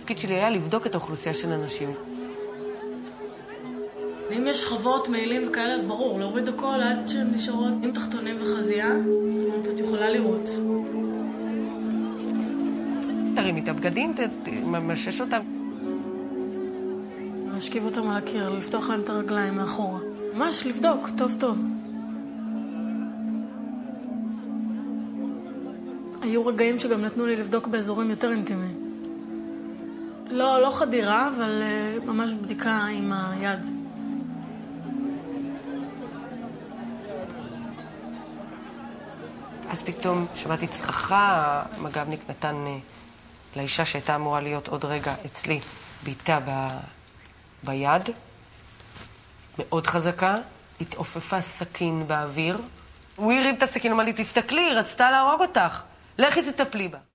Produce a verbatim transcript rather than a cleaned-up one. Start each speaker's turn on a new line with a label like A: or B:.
A: התפקיד שלי היה לבדוק את האוכלוסייה של אנשים.
B: אם יש שכבות, מעילים וכאלה, אז ברור, להוריד הכל עד שהן נשארות עם תחתונים וחזייה, זאת אומרת, את יכולה לראות.
A: תרים את הבגדים, תמשש אותם.
B: להשכיב אותם על הקיר, לפתוח להם את הרגליים מאחורה. ממש לבדוק, טוב טוב. היו רגעים שגם נתנו לי לבדוק באזורים יותר אינטימיים. לא, לא חדירה, אבל uh, ממש בדיקה עם היד.
A: אז פתאום שמעתי צרחה, המג"בניק נתן uh, לאישה שהייתה אמורה להיות עוד רגע אצלי, בעיטה ב... ביד, מאוד חזקה, התעופפה סכין באוויר. הוא הרים את הסכין, אמר לי, תסתכלי, היא רצתה להרוג אותך, לכי תטפלי בה.